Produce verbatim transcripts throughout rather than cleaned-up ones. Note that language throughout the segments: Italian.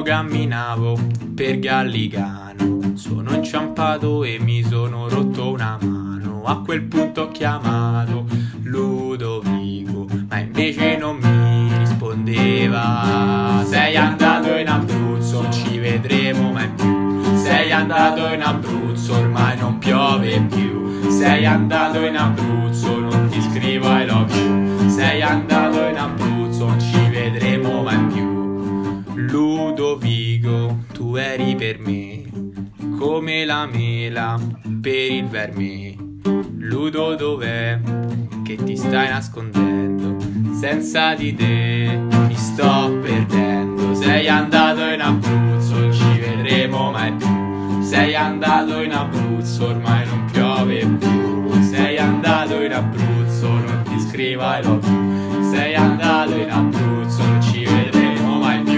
camminavo per Gallicano, sono inciampato e mi sono rotto una mano. A quel punto ho chiamato Ludovico, ma invece non mi rispondeva. Sei andato in Abruzzo, non ci vedremo mai più. Sei andato in Abruzzo, ormai non piove più. Sei andato in Abruzzo, non ti scrivo I love you. Sei andato in Abruzzo, non ci vedremo mai più. Ludovico, tu eri per me come la mela per il verme. Ludo, dov'è che ti stai nascondendo? Senza di te mi sto perdendo. Sei andato in Abruzzo, non ci vedremo mai più. Sei andato in Abruzzo, ormai non piove più. Sei andato in Abruzzo, non ti scrivo I love you. Sei andato in Abruzzo, non ci vedremo mai più.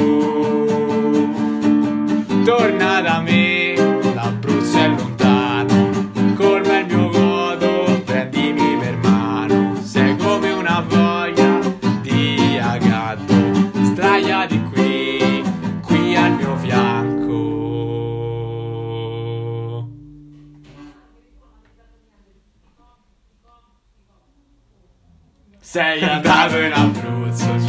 Torna da me, l'Abruzzo è lontano, colma il mio godo, prendimi per mano. Sei come una voglia di agado, sdraiati qui, qui al mio fianco. Sei andato in Abruzzo,